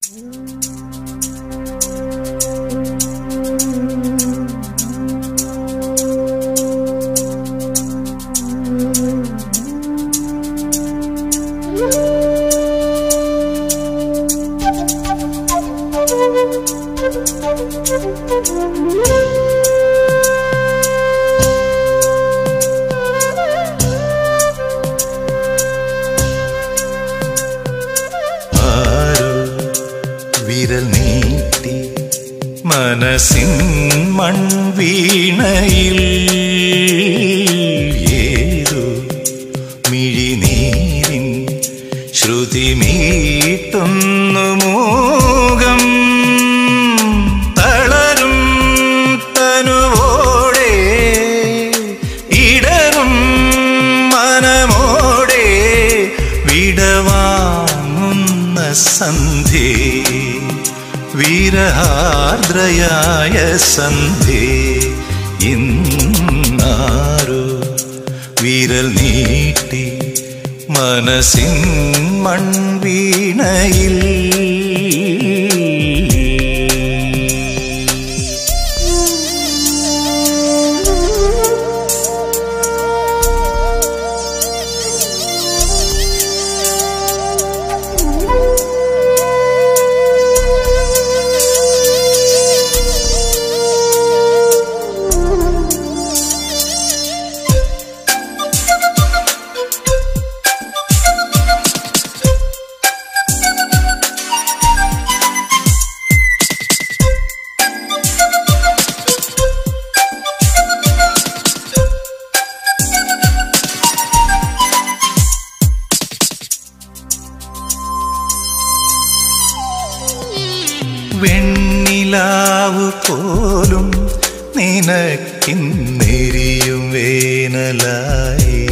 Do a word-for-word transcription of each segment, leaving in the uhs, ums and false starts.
വിരൽ നീട്ടി മനസ്സിൻ മൺവീണയിൽ ഏതോ മിഴിനീരിൻ ശ്രുതി മീട്ടുന്നു മോകം തളരും തനുവോടെ ഇടറും മനമോടെ വിടവാങ്ങുന്ന സന്ധ്യേ വിരഹാർദ്രയായ സന്ധ്യേ ഇന്നാരോ വിരൽ നീട്ടി മനസ്സിൻ മൺവീണയിൽ വെണ്ണിലാവു പോലും നിനക്കിന്നെരിയും വേനലായി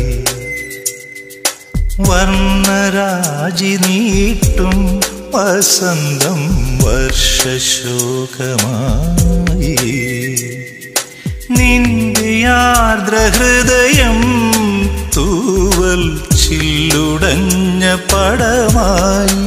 വർണ്ണരാജി നീട്ടും വസന്തം വർഷശോകമായി നിന്റെ ആർദ്രഹൃദയം തൂവൽ ചില്ലുടഞ്ഞ പടമായി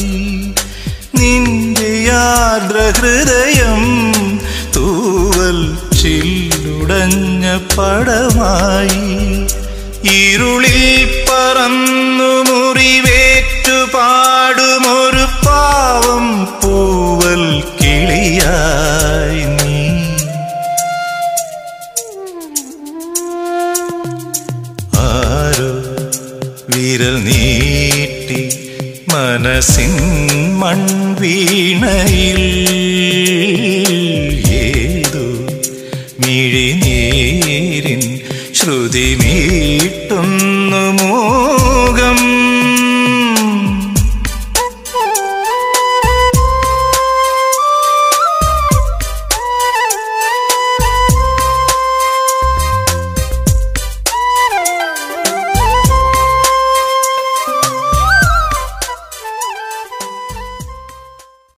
നിന്റെ ആർദ്രഹൃദയം തൂവൽ ചില്ലുടഞ്ഞ പടമായി ഇരുളിൽ പറന്നു മുറിവേറ്റു പാടുമൊരു പാവം പൂവൽ കിളിയായി നീ ആരോ വിരൽ നീട്ടി മനസ്സിൻ മൺവീണയിൽ ഏതോ മിഴിനീരിൻ ശ്രുതി മീട്ടുന്നു